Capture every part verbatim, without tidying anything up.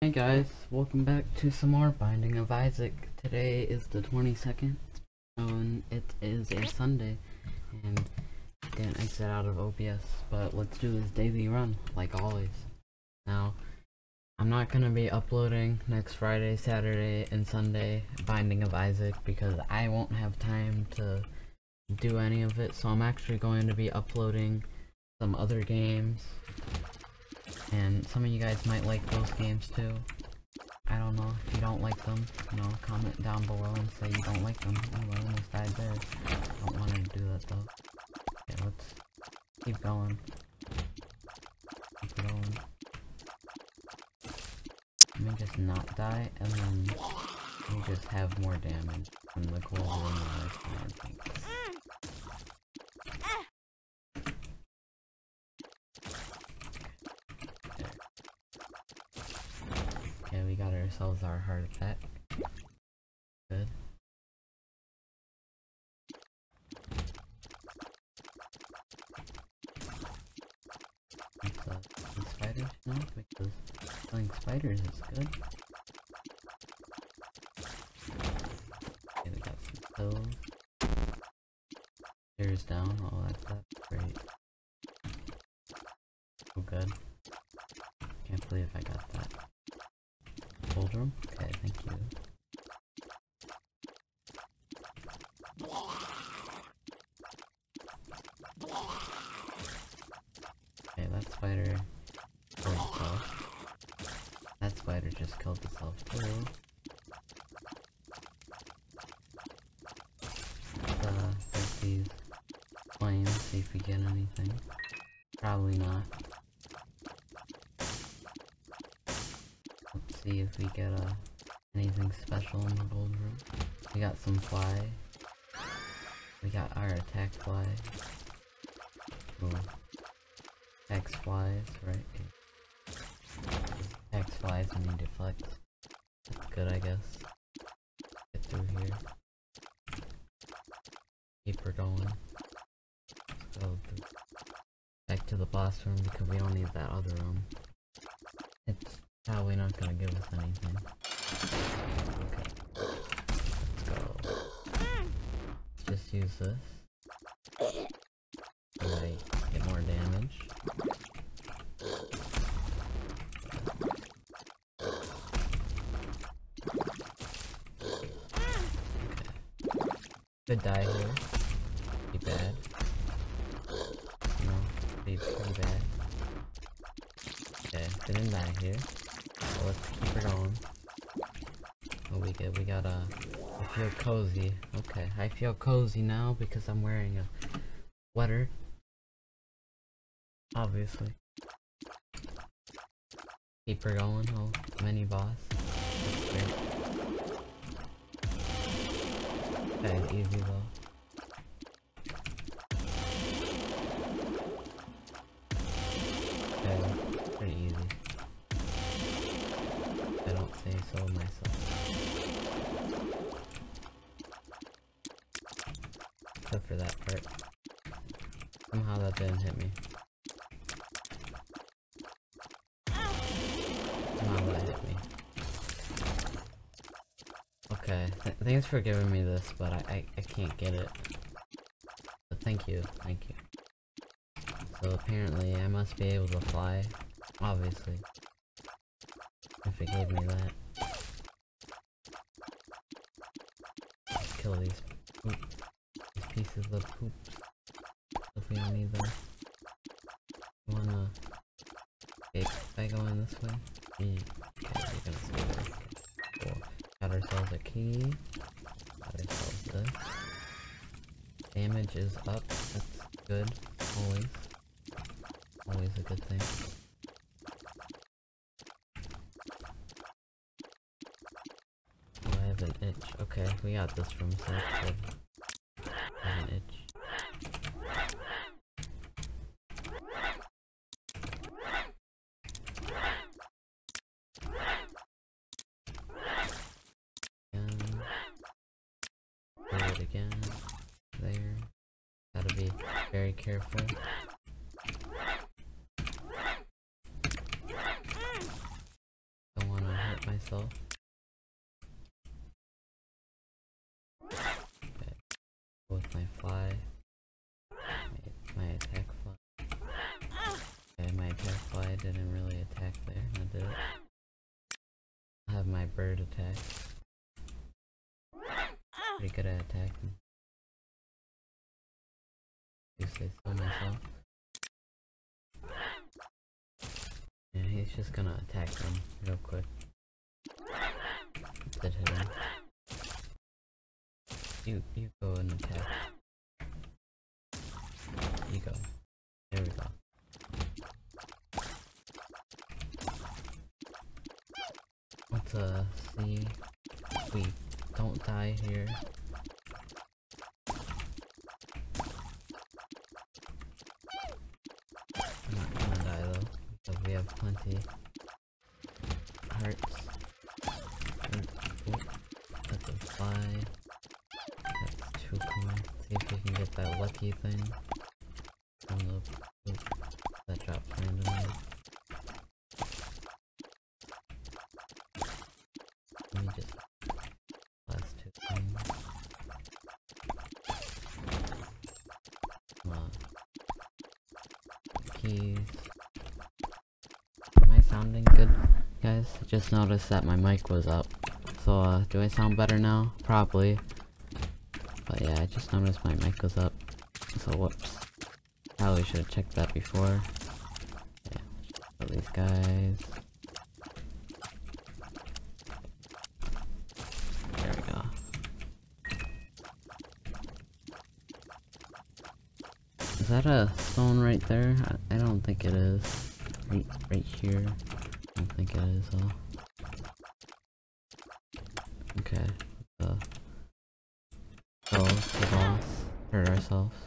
Hey guys, welcome back to some more Binding of Isaac. Today is the twenty-second, and it is a Sunday, and I didn't exit out of O B S, but let's do this daily run, like always. Now, I'm not going to be uploading next Friday, Saturday, and Sunday Binding of Isaac, because I won't have time to do any of it, so I'm actually going to be uploading some other games. And some of you guys might like those games too. I don't know. If you don't like them, you know, comment down below and say you don't like them. Oh, I almost died there. I don't want to do that though. Okay, let's keep going. Keep going. Let me just not die, and then we just have more damage from the cold room and I think. Okay, we got ourselves our heart attack. Good. Let's uh, kill spiders now, because killing spiders is good. Okay, we got some pills. Stairs down. Oh, that's, that's great. Oh, good. Can't believe I got that. Cold room? Okay, thank you. Okay, that spider killed itself. That spider just killed itself too. Let's uh, break these flames, see if we get anything. Probably not. Let's see if we get uh, anything special in the gold room. We got some fly. We got our attack fly. Ooh. Attacks flies, right? Attacks flies and need deflect. That's good, I guess. Get through here. Keep her going. Let's go through. Back to the boss room because we don't need that other room. It's probably not gonna give us anything. Okay. Let's go. Let's just use this. So I get more damage. Okay. Could die here. Be bad. No, be pretty bad. Okay, didn't die here. So let's keep her going. Oh, we get, we got a, I feel cozy. Okay, I feel cozy now because I'm wearing a sweater. Obviously. Keep her going, oh, mini boss. That's great. Okay, easy though. Okay, pretty easy. I don't say so myself. Except for that part. Somehow that didn't hit me. Somehow that hit me. Okay, th thanks for giving me this, but I, I, I can't get it. But thank you, thank you. So apparently I must be able to fly, obviously. If it gave me that. Let's kill these poop, these pieces of poop. If we don't need them. You wanna... Okay, if I go in this way? Mm. Okay, we're gonna stay there. Okay, cool. Got ourselves a key. Got ourselves this. Damage is up, that's good, always. Always a good thing. Oh, I have an itch. Okay, we got this from so that's good. I have an itch. Again. Do it again. There. Gotta be very careful. Don't wanna myself. Okay. With my fly. My, my attack fly. Okay, my attack fly didn't really attack there, now did it? I have my bird attack. Pretty good at attacking. You say so myself. Yeah, he's just gonna attack them real quick. Did hit him. You you go and attack. You go. There we go. Let's uh see if we don't die here. I'm not gonna die though, because we have plenty hearts. That's a fly. That's two coins. See if we can get that lucky thing. From the oop, that dropped randomly. Let me just last two things. Come on. Keys. Am I sounding good, guys? I just noticed that my mic was up. So, uh, do I sound better now? Probably. But yeah, I just noticed my mic was up. So, whoops. Probably should have checked that before. Yeah, kill these guys. There we go. Is that a stone right there? I, I don't think it is. Right, right here. I don't think it is though. Okay. Uh, go to the boss. Hurt ourselves.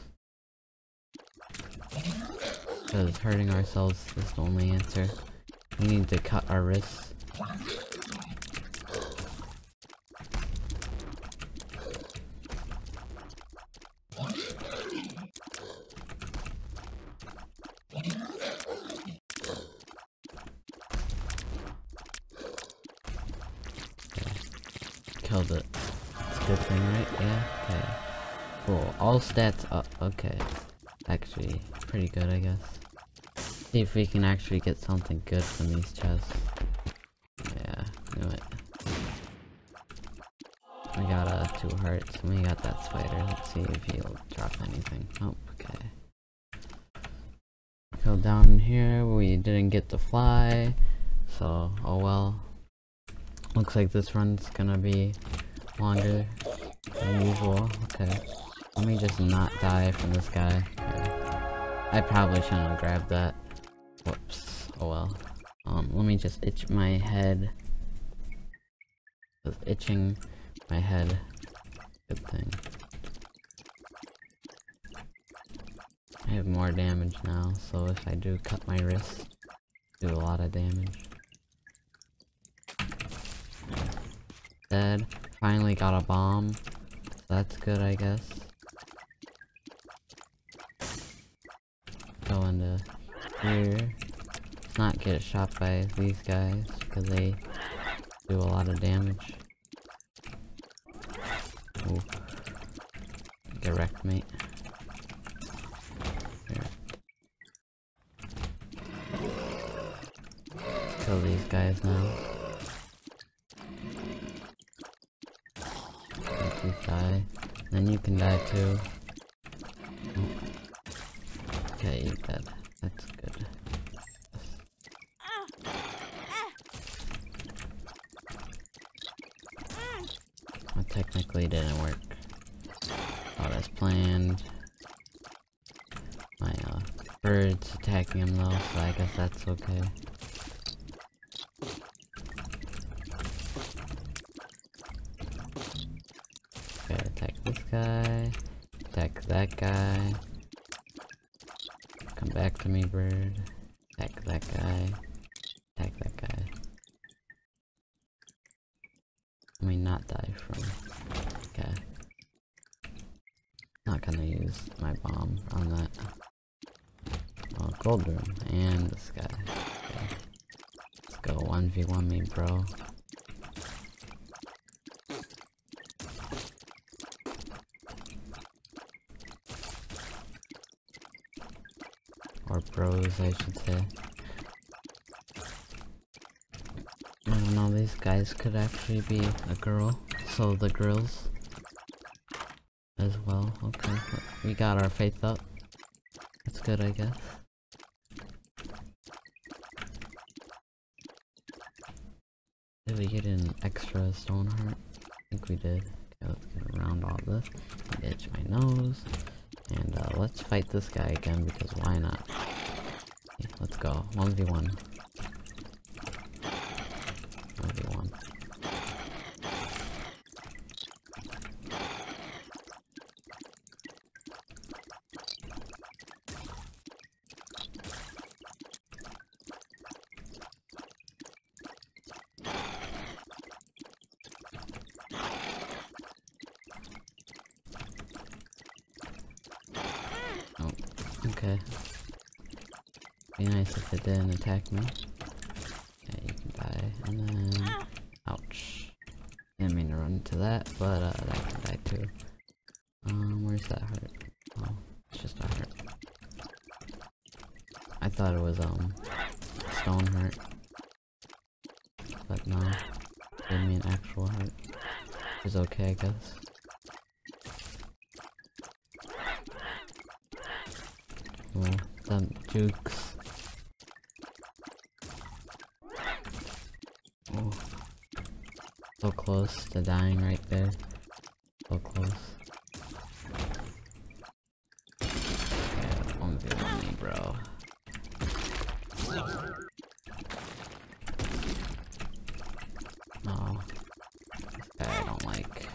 Because hurting ourselves is the only answer. We need to cut our wrists. Killed it. It's a good thing, right? Yeah? Okay. Cool. All stats up. Okay. Actually, pretty good, I guess. See if we can actually get something good from these chests. Yeah, knew it. We got uh, two hearts, and we got that spider. Let's see if he'll drop anything. Oh, okay. Go down in here. We didn't get to fly, so oh well. Looks like this run's gonna be longer than usual. Okay. Let me just not die from this guy. Okay. I probably shouldn't have grabbed that. Whoops. Oh well. Um, let me just itch my head. Just itching my head. Good thing. I have more damage now, so if I do cut my wrist, do a lot of damage. Dead. Finally got a bomb. So that's good, I guess. Go into here. Let's not get shot by these guys, because they do a lot of damage. Ooh. Get wrecked, mate. Here. Let's kill these guys now. Let you die. Then you can die too. Okay, you're dead. That's good. Well, technically it didn't work. Oh, that's planned. My uh, bird's attacking him though, so I guess that's okay. Okay, attack this guy. Attack that guy. Come back to me, bird. Attack that guy. Attack that guy. Let me not die from. Okay. Not gonna use my bomb on that. Oh, gold room and this guy. Okay. Let's go one v one me, bro. Or bros, I should say. I don't know, these guys could actually be a girl. So the girls as well. Okay, we got our faith up. That's good, I guess. Did we get an extra stone heart? I think we did. Okay, let's get around all this. Itch my nose. And uh, let's fight this guy again, because why not? Okay, let's go. one v one. one v one. Okay. Be nice if it didn't attack me. Okay, you can die. And then... Ouch. Didn't mean to run into that, but uh, that can die too. Um, where's that hurt? Oh, it's just a hurt. I thought it was, um, stone hurt. But no. Didn't mean actual hurt. It's okay, I guess. Oh, some jukes. Oh. So close to dying right there. So close. Yeah, one v one me, bro. Oh. This guy I don't like.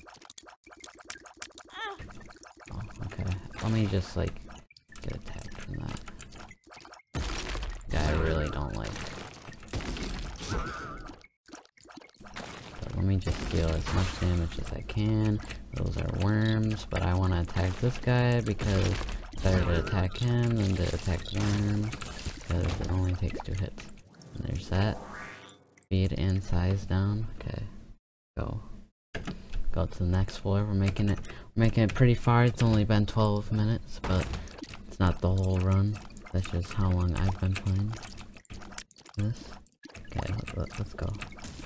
Oh, okay. Let me just, like, get attacked from that. Guy I really don't like. But let me just deal as much damage as I can. Those are worms, but I want to attack this guy because it's better to attack him than to attack worms, because it only takes two hits. And there's that. Speed and size down. Okay. Go. Go to the next floor. We're making it we're making it pretty far. It's only been twelve minutes, but it's not the whole run. That's just how long I've been playing this. Okay, let, let's go.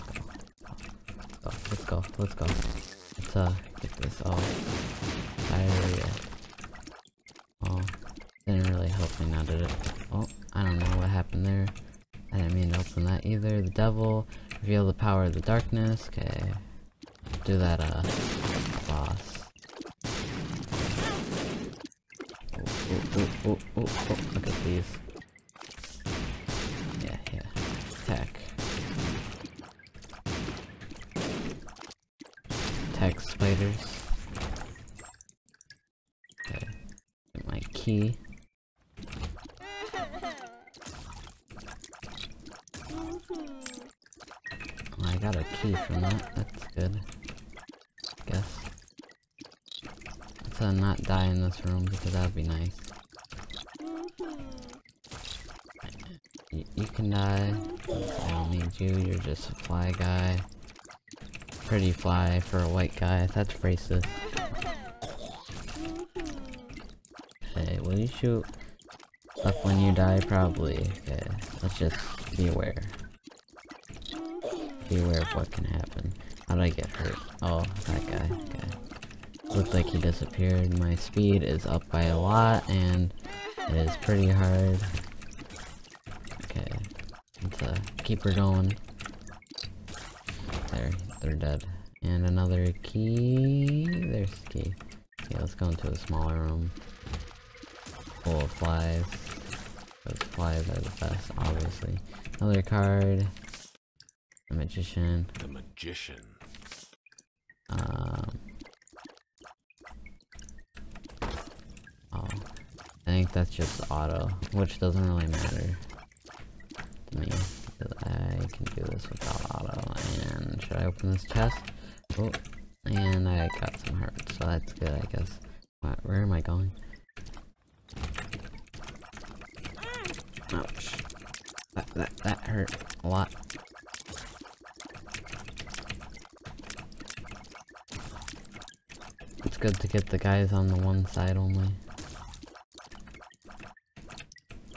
Let's go. Let's go. Let's go. Let's uh get this all. Diarrhea. Oh, didn't really help me now, did it? Oh, I don't know what happened there. I didn't mean to open that either. The devil, reveal the power of the darkness. Okay, do that uh boss. Oh, oh, oh, oh, oh, look at these. Yeah, yeah. Attack. Attack spiders. Okay. Get my key. Oh, I got a key from that. That's good. Guess. Let's uh, not die in this room because that'd be nice. Y you can die. I don't need you. You're just a fly guy. Pretty fly for a white guy. That's racist. Hey, will you shoot stuff when you die? Probably. Okay, let's just be aware. Be aware of what can happen. How did I get hurt? Oh, that guy. Okay. Looked like he disappeared. My speed is up by a lot, and it is pretty hard. Okay. Let's uh, keep her going. There, they're dead. And another key. There's the key. Okay, let's go into a smaller room. Full of flies. Those flies are the best, obviously. Another card. The magician. The magician. Um. Oh. I think that's just auto, which doesn't really matter to me. I can do this without auto. And should I open this chest? Oh, and I got some hearts, so that's good, I guess. What, where am I going? Ouch. That, that, that hurt a lot. It's good to get the guys on the one side only.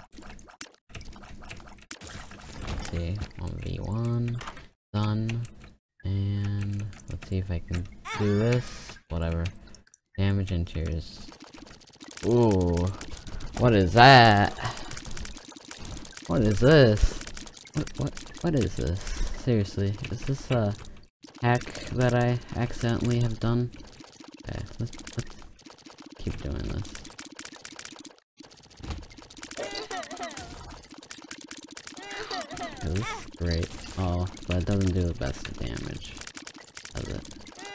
see if I can do this. Whatever. Damage and tears. Ooh. What is that? What is this? What, what, what is this? Seriously, is this a hack that I accidentally have done? Okay, let's, let's keep doing this. Okay, this is great. Oh, but it doesn't do the best of damage, does it?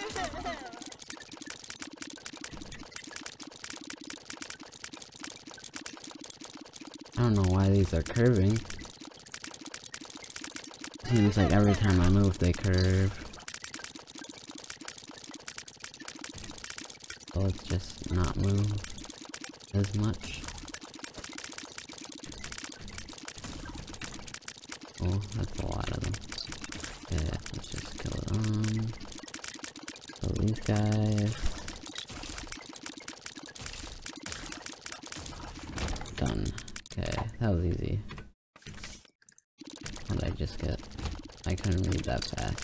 I don't know why these are curving. Seems like every time I move they curve. So let's just not move as much. Oh, that's a lot of them. Okay, let's just kill them. Kill these guys. Done. Okay, that was easy. What did I just get? I couldn't read that fast.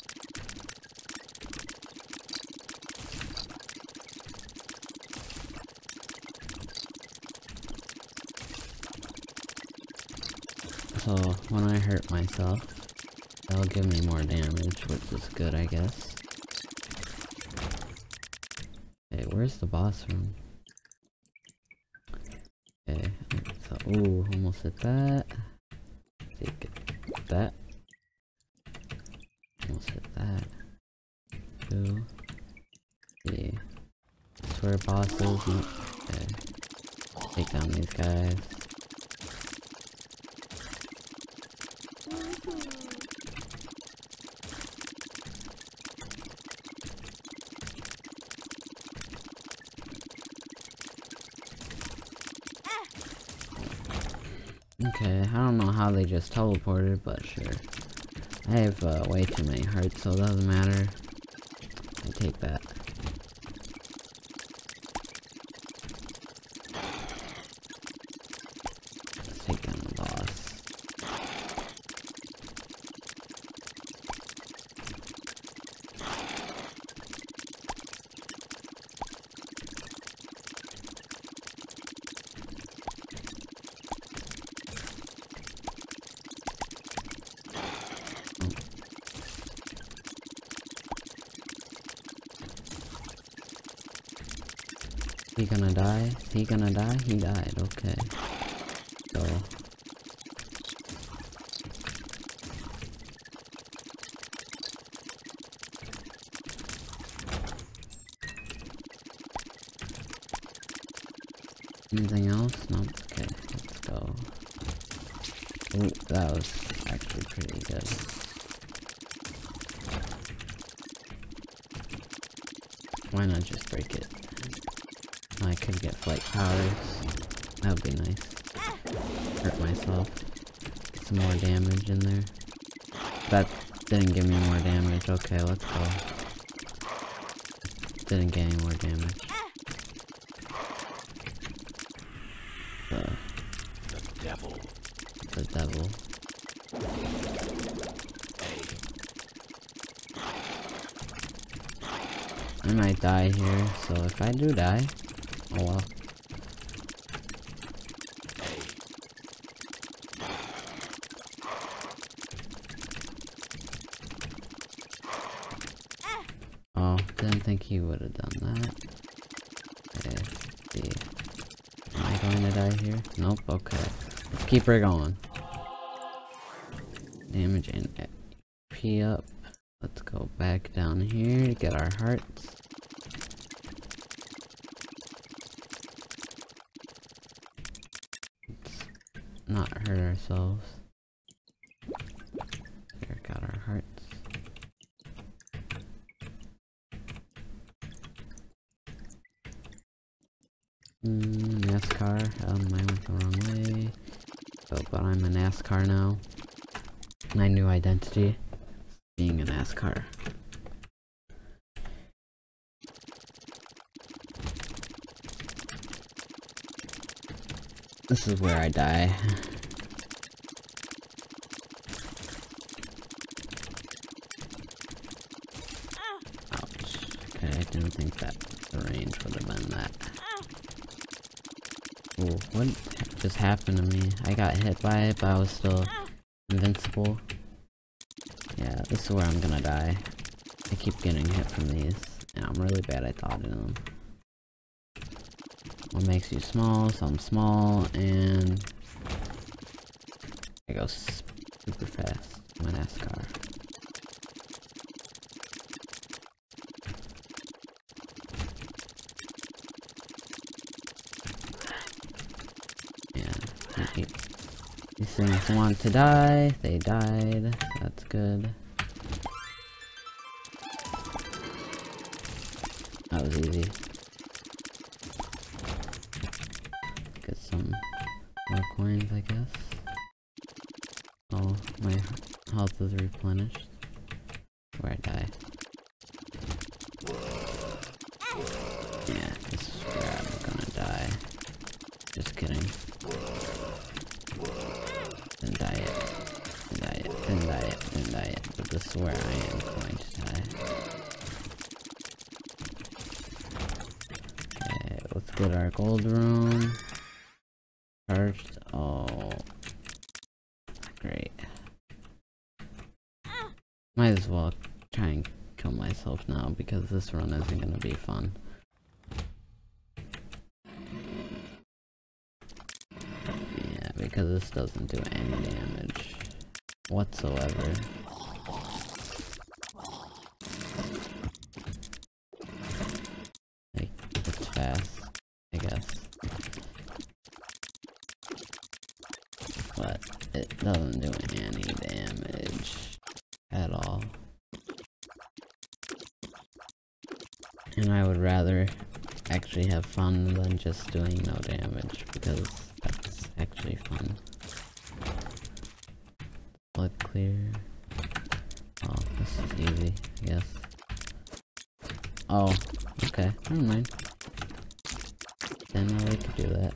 So, when I hurt myself, that'll give me more damage, which is good, I guess. Okay, where's the boss room? Okay, so, ooh, almost hit that. Take it, that. Almost hit that. Two. Three. That's where bosses. Okay. Take down these guys. Okay, I don't know how they just teleported, but sure. I have uh, way too many hearts, so it doesn't matter. I take that. Let's take down the boss. He gonna die? He gonna die? He died, okay. So... anything else? Nope. Okay, let's go. Ooh, that was actually pretty good. Why not just break it? I could get flight powers. That would be nice. Hurt myself. Get some more damage in there. That didn't give me more damage. Okay, let's go. Didn't get any more damage. The, the devil. The devil. I might die here, so if I do die, oh well. Oh, didn't think he would have done that. Okay, let's see. Am I going to die here? Nope, okay. Let's keep her going. Damage and P up. Let's go back down here to get our hearts. Let's not hurt ourselves. There, got our hearts. Mm, NASCAR. Um, I went the wrong way. So, but I'm a NASCAR now. My new identity. Being a NASCAR. This is where I die. Okay, I didn't think that the range would have been that. Ooh, what just happened to me? I got hit by it, but I was still invincible. Yeah, this is where I'm gonna die. I keep getting hit from these, and I'm really bad at dodging them. What makes you small? So I'm small, and I go super fast. My NASCAR. Yeah, these things want to die. They died. That's good. That was easy. Get some more coins, I guess. Oh, my health is replenished. Where I die. Yeah, this is where I'm gonna die. Just kidding. Didn't die yet. Didn't die yet. Didn't die yet. Didn't die yet. But this is where I am going to die. Okay, let's get our gold room. Charged. Oh. Great. Might as well try and kill myself now because this run isn't gonna be fun. Yeah, because this doesn't do any damage whatsoever. Like, it's fast, I guess. But it doesn't do any damage at all. And I would rather actually have fun than just doing no damage, because that's actually fun. Blood clear. Oh, this is easy, I guess. Oh, okay, never mind. Didn't know we could do that.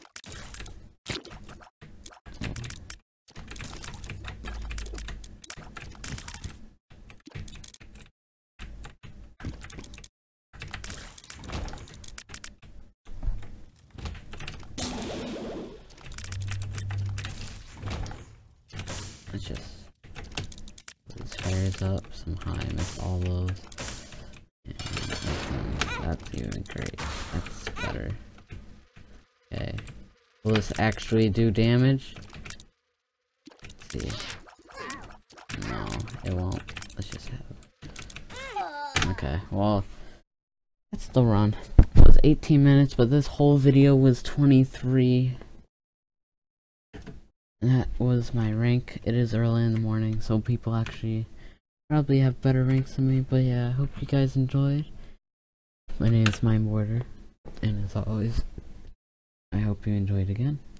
Let's just put these fires up, some high, miss all those. And that's even great. That's better. Okay. Will this actually do damage? Let's see. No, it won't. Let's just have. Okay, well, that's the run. It was eighteen minutes, but this whole video was twenty-three. That was my rank. It is early in the morning, so people actually probably have better ranks than me, but yeah, I hope you guys enjoyed. My name is MineBoarder, and as always, I hope you enjoyed again.